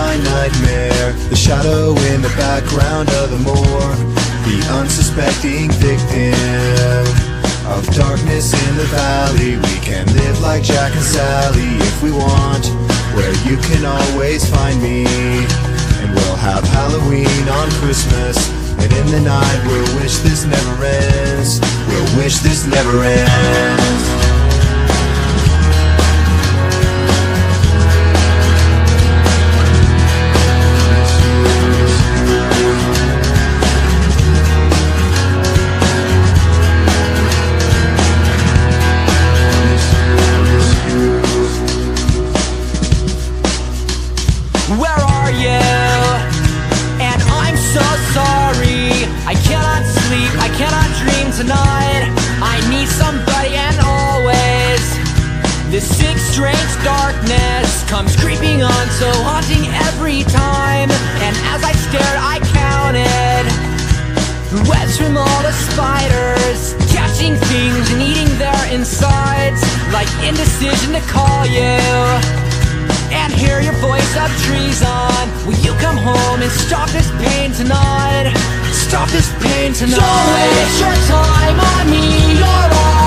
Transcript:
my nightmare, the shadow in the background of the moor, the unsuspecting victim of darkness in the valley. We can live like Jack and Sally if we want, where you can always find me. And we'll have Halloween on Christmas, and in the night we'll wish this never ends. We'll wish this never ends. Where are you? And I'm so sorry. I cannot sleep, I cannot dream tonight. I need somebody, and always this sick, strange darkness comes creeping on, so haunting every time. And as I stared, I counted webs from all the spiders, catching things and eating their insides, like indecision to call you and hear your voice of treason. Will you come home and stop this pain tonight? Stop this pain tonight. Don't waste your time on me, you're all